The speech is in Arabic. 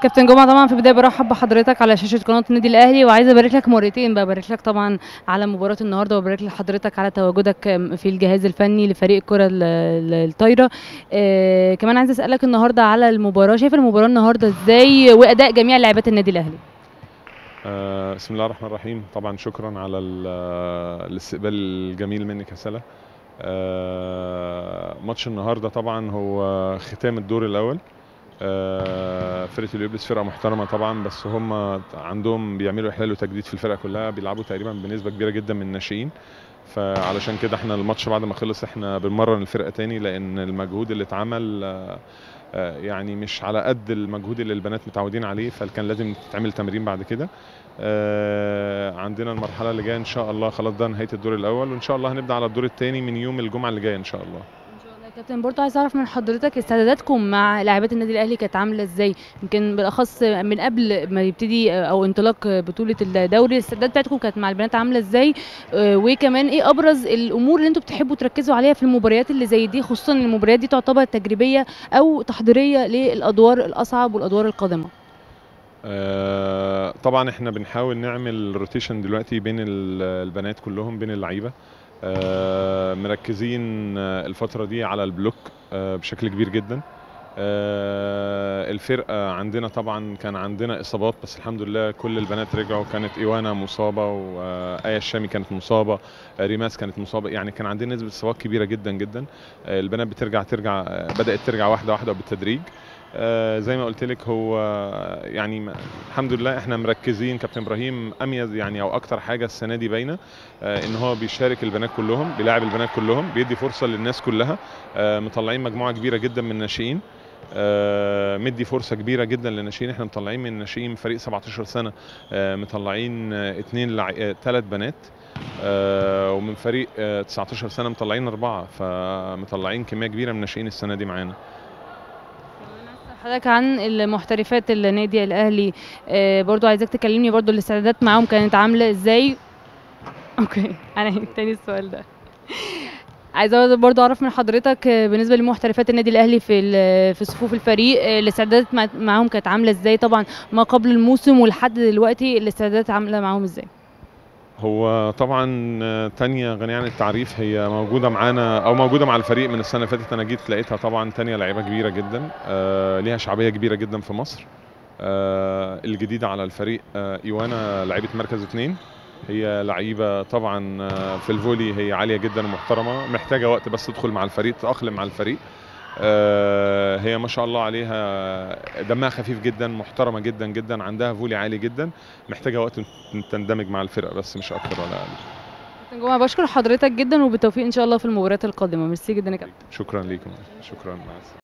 كابتن جمعة، طبعا في البداية برحب بحضرتك على شاشة قناة النادي الأهلي، وعايزة أبارك لك مرتين بقى، أبارك لك طبعا على مباراة النهارده، وأبارك لحضرتك على تواجدك في الجهاز الفني لفريق الكرة الطايرة. كمان عايزة أسألك النهارده على المباراة، شايف المباراة النهارده إزاي وأداء جميع لاعبات النادي الأهلي؟ بسم الله الرحمن الرحيم. طبعا شكرا على الاستقبال الجميل منك يا سلا. ماتش النهارده طبعا هو ختام الدور الاول. فرقه اليوبلس فرقه محترمه طبعا، بس هم عندهم بيعملوا احلال وتجديد في الفرقه كلها، بيلعبوا تقريبا بنسبه كبيره جدا من الناشئين. فعلشان كده احنا الماتش بعد ما خلص احنا بنمرن الفرقه تاني، لان المجهود اللي اتعمل يعني مش على قد المجهود اللي البنات متعودين عليه، فكان لازم تتعمل تمرين بعد كده. عندنا المرحله اللي جايه ان شاء الله، خلاص ده نهايه الدور الاول، وان شاء الله هنبدا على الدور الثاني من يوم الجمعه اللي جايه ان شاء الله. ان شاء الله يا كابتن. برضه عايز اعرف من حضرتك استعداداتكم مع لاعبات النادي الاهلي كانت عامله ازاي، يمكن بالاخص من قبل ما يبتدي او انطلاق بطوله الدوري، الاستعدادات بتاعتكم كانت مع البنات عامله ازاي؟ وكمان ايه ابرز الامور اللي انتوا بتحبوا تركزوا عليها في المباريات اللي زي دي، خصوصا ان المباريات دي تعتبر تجريبيه او تحضيريه للادوار الاصعب والادوار القادمه؟ طبعا احنا بنحاول نعمل روتيشن دلوقتي بين البنات كلهم، بين اللعيبه. مركزين الفتره دي على البلوك بشكل كبير جدا. الفرقه عندنا طبعا كان عندنا اصابات، بس الحمد لله كل البنات رجعوا. كانت ايوانا مصابه، وايه الشامي كانت مصابه، ريماس كانت مصابه، يعني كان عندنا نسبه اصابات كبيره جدا جدا. البنات بدات ترجع واحده واحده بالتدريج. زي ما قلت لك، هو يعني الحمد لله احنا مركزين. كابتن ابراهيم اميز يعني او اكتر حاجه السنه دي باينه ان هو بيشارك البنات كلهم، بيلاعب البنات كلهم، بيدي فرصه للناس كلها. مطلعين مجموعه كبيره جدا من الناشئين. مدي فرصه كبيره جدا للناشئين. احنا مطلعين من الناشئين فريق 17 سنه، مطلعين ثلاث بنات. ومن فريق 19 سنه مطلعين 4، فمطلعين كميه كبيره من الناشئين السنه دي معانا. حضرتك عن المحترفات النادي الاهلي، برضو عايزاك تكلمني برضو الاستعدادات معاهم كانت عامله ازاي؟ اوكي، انا تاني السؤال ده. عايزه برضو اعرف من حضرتك بالنسبه لمحترفات النادي الاهلي في صفوف الفريق، الاستعدادات معاهم كانت عامله ازاي؟ طبعا ما قبل الموسم ولحد دلوقتي الاستعدادات عامله معاهم ازاي؟ هو طبعا تانية غنية عن التعريف، هي موجودة معانا أو موجودة مع الفريق من السنة اللي فاتت. أنا جيت لقيتها طبعا تانية لعيبة كبيرة جدا، ليها شعبية كبيرة جدا في مصر. الجديدة على الفريق إيوانا لعيبة مركز 2. هي لعيبة طبعا في الفولي هي عالية جدا ومحترمة، محتاجة وقت بس تدخل مع الفريق، تتأقلم مع الفريق. هي ما شاء الله عليها، دمها خفيف جدا، محترمة جدا جدا، عندها فولي عالي جدا، محتاجة وقت تندمج مع الفرقة بس مش أكتر ولا أقل. كابتن جمعة، بشكر حضرتك جدا وبالتوفيق ان شاء الله في المباريات القادمه. ميرسي جدا يا كابتن. شكرا ليكم، شكرا، مع السلامة.